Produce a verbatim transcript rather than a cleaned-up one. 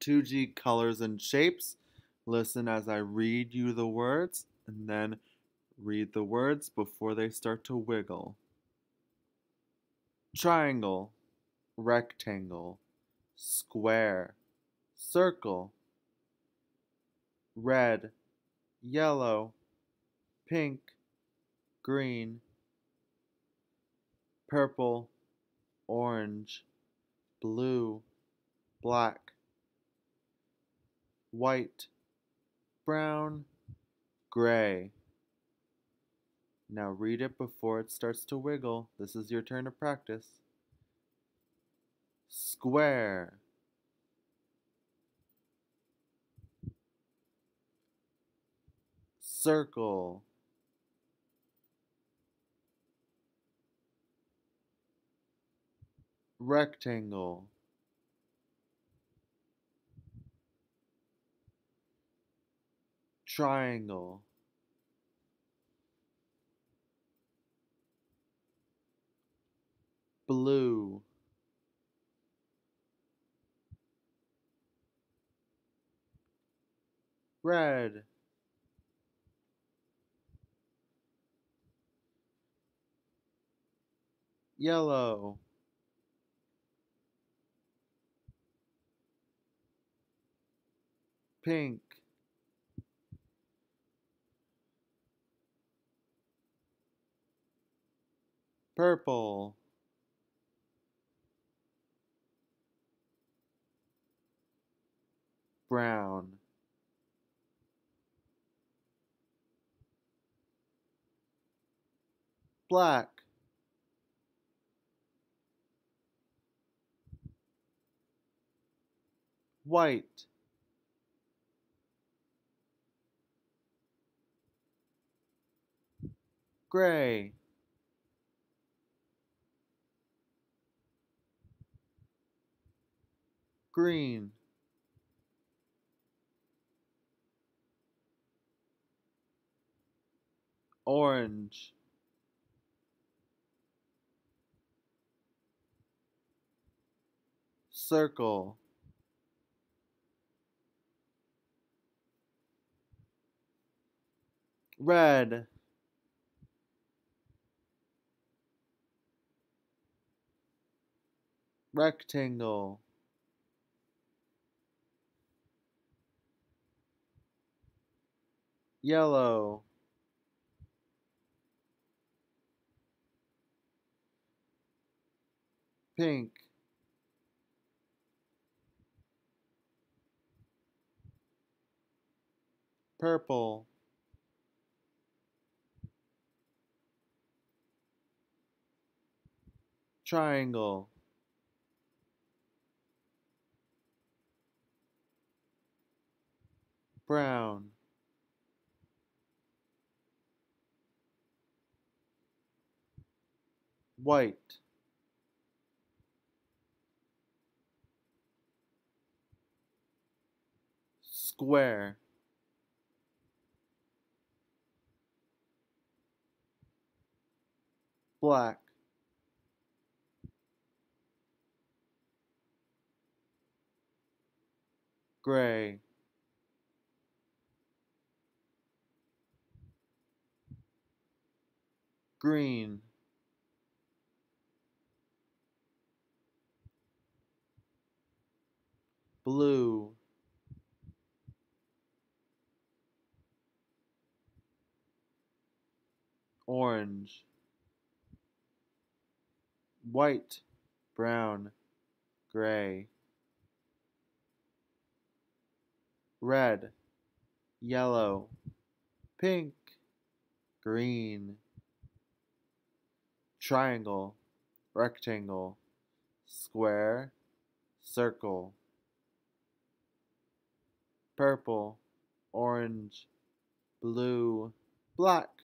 two G colors and shapes. Listen as I read you the words, and then read the words before they start to wiggle. Triangle, rectangle, square, circle, red, yellow, pink, green, purple, orange, blue, black, white, brown, gray. Now read it before it starts to wiggle. This is your turn to practice. Square, circle, rectangle, triangle, blue, red, yellow, pink, purple, brown, black, white, gray, green, orange, circle, red, rectangle, yellow, pink, purple, triangle, brown, white, square, black, gray, green, blue, orange, white, brown, gray, red, yellow, pink, green, triangle, rectangle, square, circle, purple, orange, blue, black.